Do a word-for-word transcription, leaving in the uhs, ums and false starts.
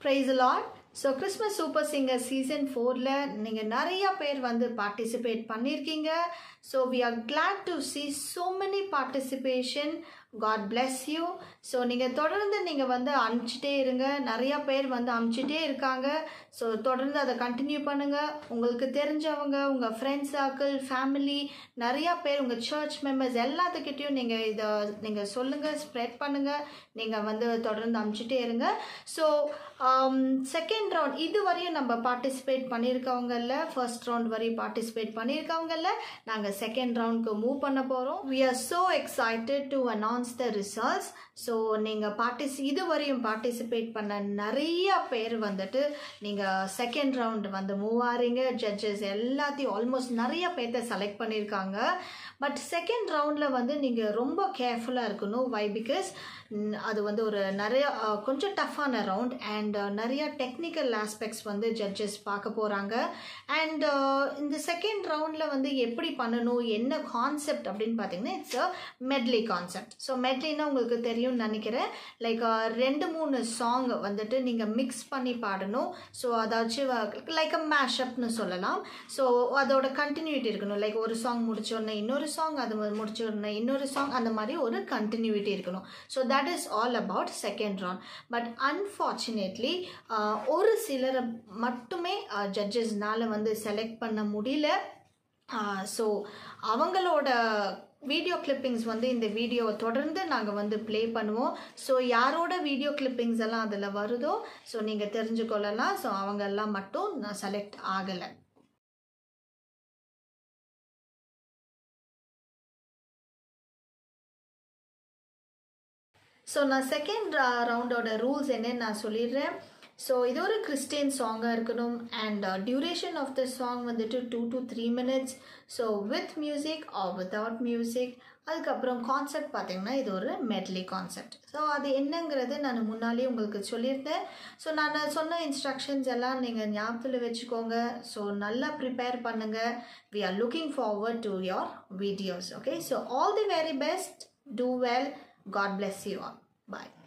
Praise the Lord. So Christmas Super Singer season four la நீங்க நிறைய பேர் வந்து participate பண்ணிருக்கீங்க. So we are glad to see so many participation. God bless you. So நீங்க தொடர்ந்து நீங்க வந்து அனுப்பிச்சிட்டே இருங்க. நிறைய பேர் வந்து அனுப்பிச்சிட்டே இருக்காங்க. So தொடர்ந்து அதை கண்டினியூ பண்ணுங்க. உங்களுக்கு தெரிஞ்சவங்க, உங்க ஃப்ரெண்ட்ஸ் சர்க்கிள், ஃபேமிலி, நிறைய பேர் உங்க சர்ச் மெம்பர்ஸ் எல்லாத்துக்கிட்டையும் நீங்க இதை நீங்க சொல்லுங்க, ஸ்ப்ரெட் பண்ணுங்க. நீங்க வந்து தொடர்ந்து அனுப்பிச்சிட்டே இருங்க. ஸோ செகண்ட் ரவுண்ட் இது வரையும் நம்ம பார்ட்டிசிபேட் பண்ணியிருக்கவங்கல்ல, ஃபர்ஸ்ட் ரவுண்ட் வரையும் பார்ட்டிசிபேட் பண்ணியிருக்கவங்கல்ல, நாங்கள் செகண்ட் ரவுண்டுக்கு மூவ் பண்ண போகிறோம். We are so excited to announce the results. So நீங்கள் பார்ட்டிசி இது வரையும் பார்ட்டிசிபேட் பண்ண நிறைய பேர் வந்துட்டு நீங்கள் செகண்ட் ரவுண்ட் வந்து மூவ் ஆறீங்க. ஜட்ஜஸ் எல்லாத்தையும் ஆல்மோஸ்ட் நிறைய பேர்த்த செலக்ட் பண்ணியிருக்காங்க. பட் செகண்ட் ரவுண்டில் வந்து நீங்கள் ரொம்ப கேர்ஃபுல்லாக இருக்கணும். வை? பிகாஸ் அது வந்து ஒரு நிறைய கொஞ்சம் டஃப்பான ரவுண்ட் அண்ட் நிறைய டெக்னிக்கல் ஆஸ்பெக்ட்ஸ் வந்து ஜட்ஜஸ் பார்க்க போகிறாங்க. அண்ட் இந்த செகண்ட் ரவுண்டில் வந்து எப்படி பண்ணணும், என்ன கான்செப்ட் அப்படின்னு பார்த்தீங்கன்னா it's a medley concept. So மெட்லின்னா உங்களுக்கு தெரியும்னு நினைக்கிறேன். லைக் ரெண்டு மூணு சாங் வந்துட்டு நீங்கள் மிக்ஸ் பண்ணி பாடணும். ஸோ அதாச்சும் லைக் அ மேஷப்னு சொல்லலாம். ஸோ அதோட கண்டினியூட்டி இருக்கணும். லைக் ஒரு சாங் முடிச்சோடனே இன்னொரு சாங், அது முடிச்சோடனே இன்னொரு சாங், அந்த மாதிரி ஒரு கண்டினியூட்டி இருக்கணும். So that is all about second round. But unfortunately ஒரு சிலரை மட்டுமே ஜட்ஜஸ்னால வந்து செலக்ட் பண்ண முடியல. ஸோ அவங்களோட வீடியோ கிளிப்பிங்ஸ் வந்து இந்த வீடியோவை தொடர்ந்து நாங்கள் வந்து ப்ளே பண்ணுவோம். ஸோ யாரோட வீடியோ கிளிப்பிங்ஸ் எல்லாம் அதில் வருதோ ஸோ நீங்கள் தெரிஞ்சுக்கொள்ளலாம். ஸோ அவங்கெல்லாம் மட்டும் நான் செலக்ட் ஆகலை. ஸோ நான் செகண்ட் ரவுண்டோட ரூல்ஸ் என்னன்னு நான் சொல்லிடுறேன். ஸோ இது ஒரு கிறிஸ்டியன் சாங்காக இருக்கணும். And duration of the song வந்துட்டு two to three minutes. So with music or without music. அதுக்கப்புறம் கான்செப்ட் பார்த்தீங்கன்னா இது ஒரு மெட்லி கான்செப்ட். ஸோ அது என்னங்கிறது நான் முன்னாலே உங்களுக்கு சொல்லியிருந்தேன். ஸோ நான் சொன்ன இன்ஸ்ட்ரக்ஷன்ஸ் எல்லாம் நீங்கள் ஞாபகத்தில் வச்சுக்கோங்க. ஸோ நல்லா ப்ரிப்பேர் பண்ணுங்கள். We are looking forward to your videos. Okay, so all the very best. Do well. God bless you all. Bye.